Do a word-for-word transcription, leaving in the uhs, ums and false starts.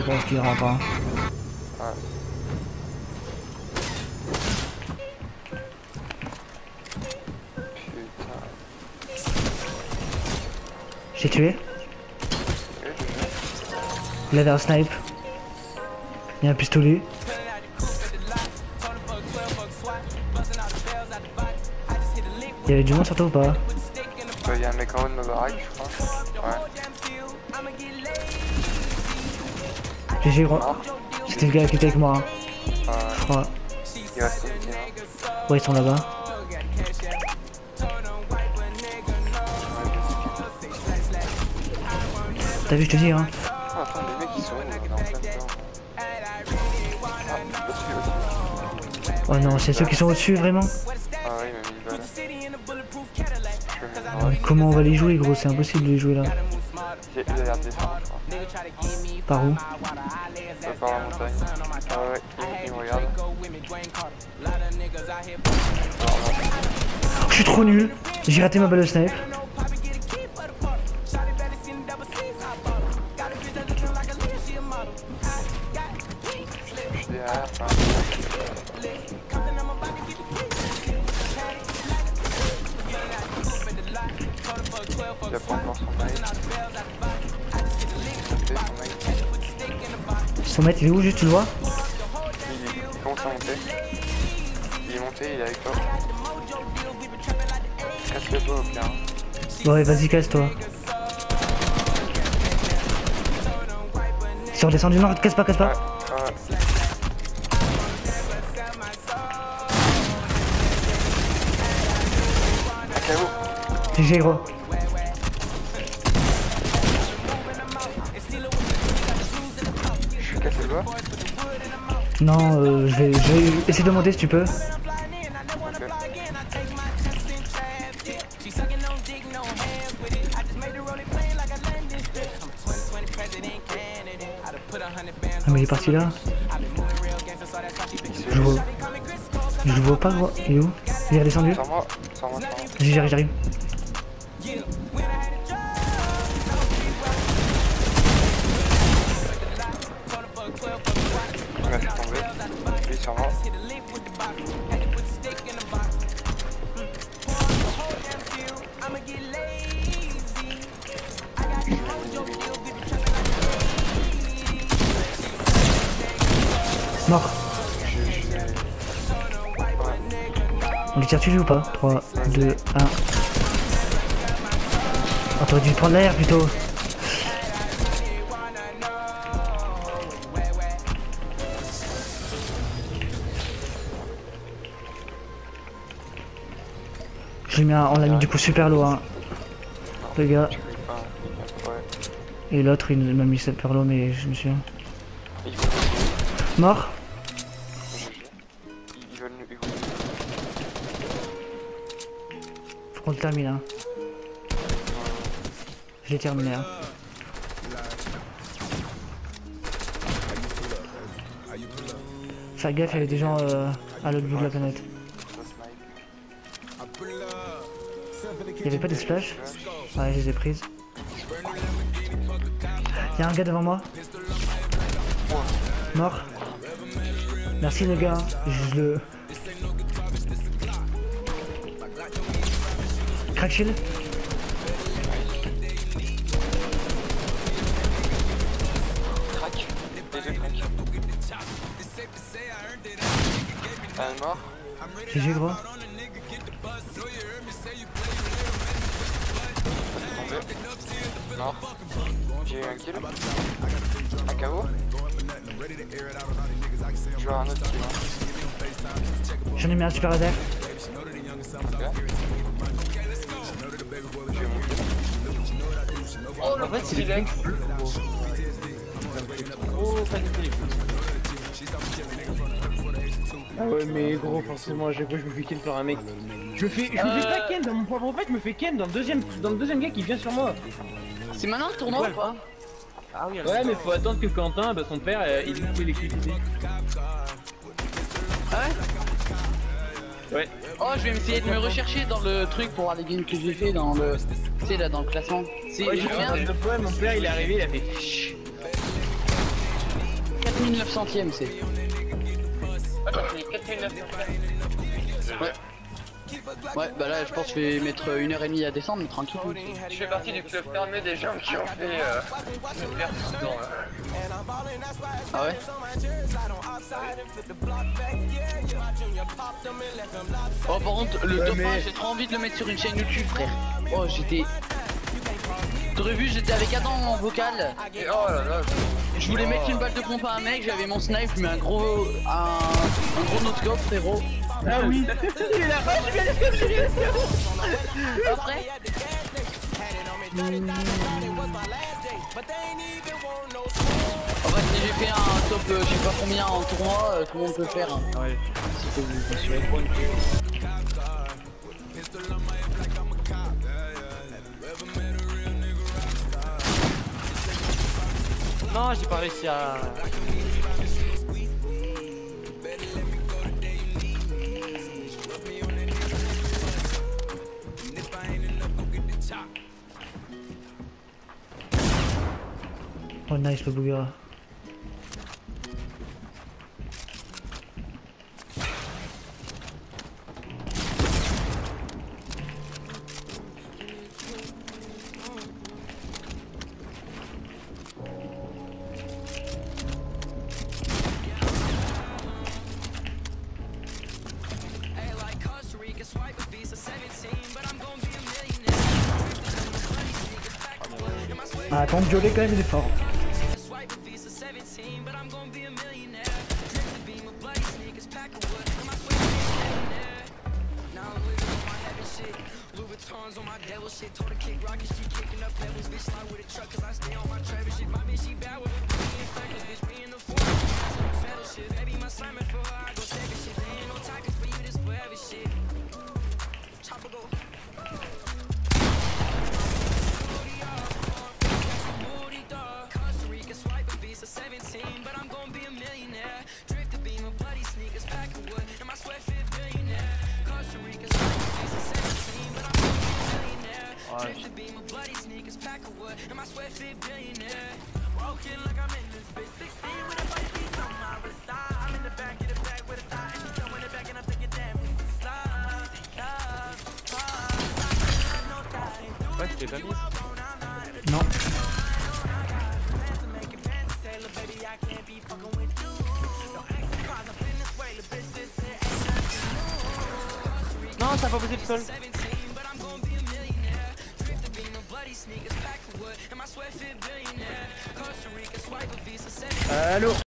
pense qu'il rentre. Hein. Ouais. J'ai tué. Il avait un snipe. Il y a un pistolet. Il y avait du monde sur toi ou pas? Il y a un mec en haut de ma baraque, je crois. Ouais. G G gros. C'était le gars qui était avec moi. Hein. Euh, Je crois. il reste une qui est là. Ouais, ils sont là-bas. T'as vu, je te dis, hein. Oh, attends, les mecs ils sont où? Il est en plein dedans. Ah, au-dessus, au-dessus. Oh non, c'est ceux qui sont au-dessus, vraiment. Ah ouais, il m'a mis une balle. Je vais mettre Mais comment on va les jouer, gros? C'est impossible de les jouer là. Il a l'air de descendre, je crois. Par où? Ça part la montagne. Ah ouais, il, il me regarde. Je suis trop nul. J'ai raté ma balle de snipe. Je suis derrière, enfin. Il a pas encore son mail. Son mec, il est où juste, tu le vois? Il, il commence à monter. Il est monté, il est avec toi. Casse-le pas au pire. Hein. Ouais, vas-y, casse-toi. Ils sont redescendus, non, casse pas, casse pas. Ouais, ouais. K O. G G gros. Je suis cassé le bas. Non, euh, je vais, je vais essayer de monter si tu peux. Okay. Ah mais il est parti là. Je vois. Je le vois pas gros. Il est où? Il est redescendu? Sans moi, sans moi, sans moi. Vas-y, j'arrive, j'arrive. Il m'a fait tomber. Lui sur moi. Mort. On les tire dessus ou pas? trois, deux, un. Oh, t'aurais dû prendre l'air plutôt. Je l'ai mis un, on l'a mis du coup super low hein. Le gars. Et l'autre il m'a mis super low mais je me suis... Mort. Faut qu'on le termine hein. Je l'ai terminé hein. Faire gaffe, il y avait des gens euh, à l'autre bout de la planète. Il y avait pas des splash? Ouais, je les ai prises. Il y a un gars devant moi. Mort. Merci les gars, je le... Crack shield. Crack. Les deux crack. Un mort. G G gros. Mort. J'ai eu un kill. Un K O. Je vois un autre kill. J'en ai mis un super laser. Okay. J'ai eu mon kill. Oh, en fait, c'est les mecs. Oh, paniquer les fous. Ah ouais mais gros forcément à chaque fois je me fais ken par un mec. Je me fais, je me fais pas ken dans mon propre fait, je me fais ken dans le deuxième dans le deuxième gars qui vient sur moi. C'est maintenant le tournoi ou pas? Ah oui, ouais mais faut attendre que Quentin, bah son père, euh, il lui fait l'électricité. Ah ouais? Ouais. Oh, je vais essayer de me rechercher dans le truc pour voir les games que j'ai fait dans le... Tu sais là dans le classement. Si, Ouais, je j'ai reviens. fait de poème, mon père il est arrivé, il a fait chut. mille neuf centième c'est. Ah, t'as fini quatre mille neuf cents. Ouais. Ouais, bah là je pense que je vais mettre une heure et demie à descendre, mais tranquille. Je fais partie du club fermé des gens qui ont fait euh, une perte de temps là. Ah ouais? Oh par contre le Ouais, top mais... un j'ai trop envie de le mettre sur une chaîne YouTube frère. Oh j'étais... T'aurais vu j'étais avec Adam en vocal. Et oh là là. Je voulais mettre une balle de pompe à un mec, j'avais mon snipe, mais un gros... un, un gros no-scope frérot. Ah oui. Il est là. Oh, je viens de je viens de Après en fait si j'ai fait un top euh, je sais pas combien en tournoi, euh, tout le monde peut faire hein. Ouais, si que vous assurez. Non, j'ai pas réussi à... Oh nice le Bouga. Ah, attends, Violet quand même il est fort. Ouais, je t'ai pas mis. Non. Non, ça a pas posé le sol. Allô.